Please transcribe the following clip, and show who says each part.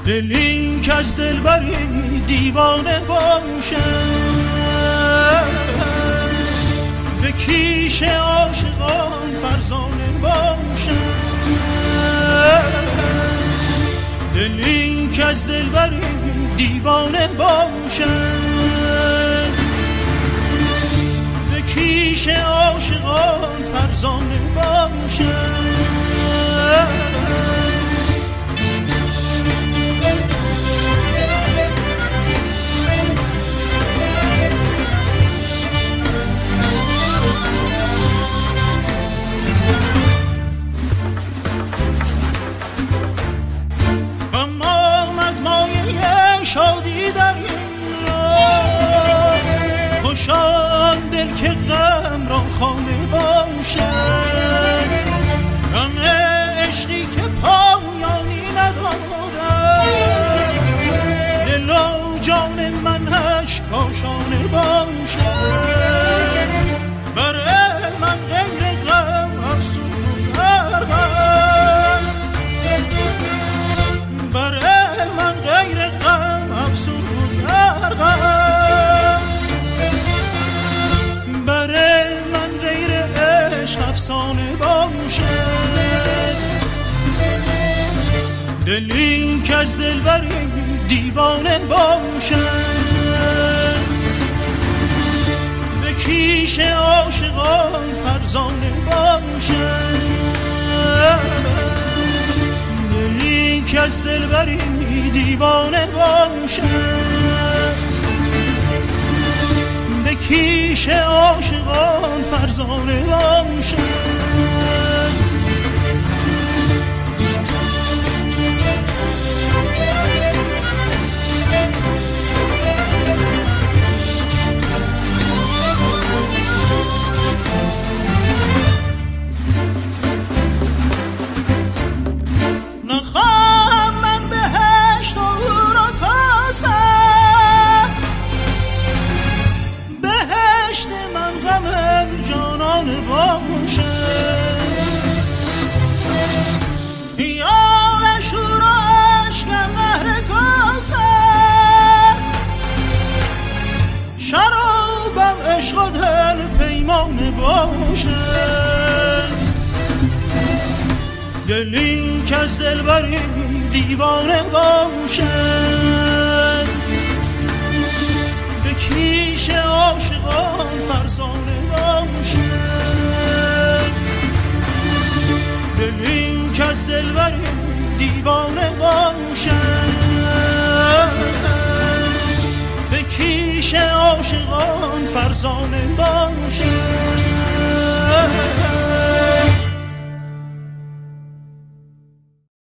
Speaker 1: دلی که از دلبری دیوانه باشه، به کیش عاشقان فرزانه باشه. دلی که از دلبری دیوانه باشه، به کیش عاشقان فرزانه باشه. شادی در این راه، خوشان دل که غم را خانه باشد، غم عشقی که پایانی ندارد، دل و جان منش کاشانه باشد. برای من غیر غم افسوس زرق است، برای من غیر غم افسوس زرق است، برای من غیر عشق افسانه باشد. دلی که از دلبری دیوانه باشد، به کیش عاشقان فرزانه باشد. دلی که از دلبری دیوانه باشد، به کیش عاشقان فرزانه باشد. عشق و دل پیمانه باشد، دلی که از دلبری دیوانه باشد، به کیش عاشقان فرزانه باشد. دلی که از دلبری دیوانه باشد، به کیش عاشقان فرزانه باشه.